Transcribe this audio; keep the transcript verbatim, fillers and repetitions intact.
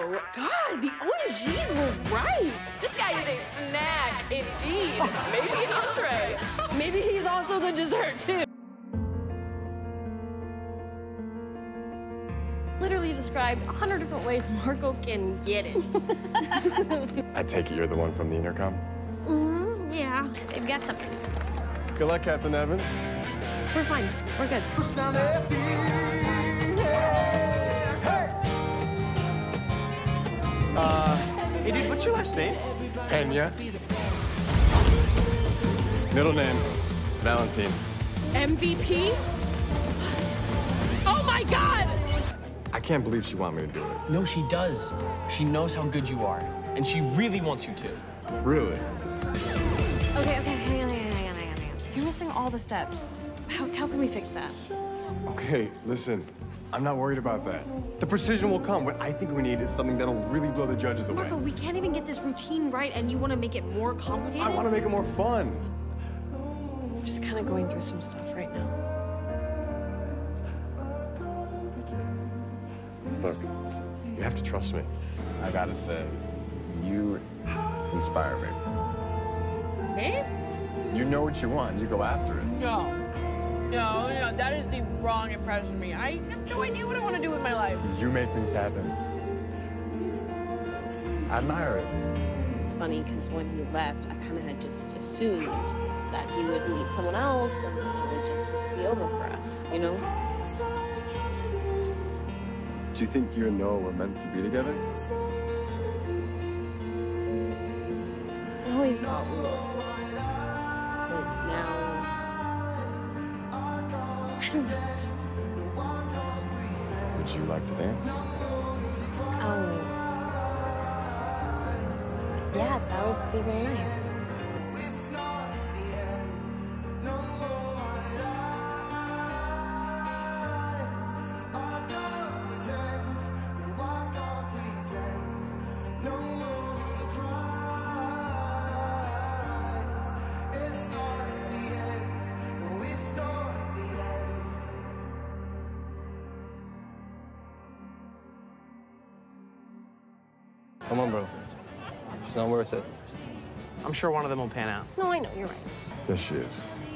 Oh, God, the O Gs were right. This guy is a snack, indeed. Maybe an entree. Maybe he's also the dessert, too. Literally described a hundred different ways Marco can get it. I take it you're the one from the intercom? Mm-hmm, yeah. They've got something. Good luck, Captain Evans. We're fine. We're good. Uh, hey, dude, what's your last name? Pena. Middle name, Valentine. M V P? Oh, my God! I can't believe she wanted me to do it. No, she does. She knows how good you are, and she really wants you to. Really? Okay, okay, hang on, hang on, hang on, hang on, hang on. You're missing all the steps. How, how can we fix that? Okay, listen. I'm not worried about that. The precision will come. What I think we need is something that'll really blow the judges away. Marco, we can't even get this routine right, and you want to make it more complicated? I want to make it more fun. I'm just kind of going through some stuff right now. Look, you have to trust me. I gotta say, you inspire me. Me? You know what you want, you go after it. No. No, no, that is the wrong impression of me. I have no idea what I want to do with my life. You make things happen. I admire it. It's funny, because when he left, I kind of had just assumed that he would meet someone else and it would just be over for us, you know? Do you think you and Noah were meant to be together? I always thought we were. But now, I don't know. Would you like to dance? Um, yeah, that would be really nice. Come on, bro. She's not worth it. I'm sure one of them will pan out. No, I know, you're right. Yes, she is.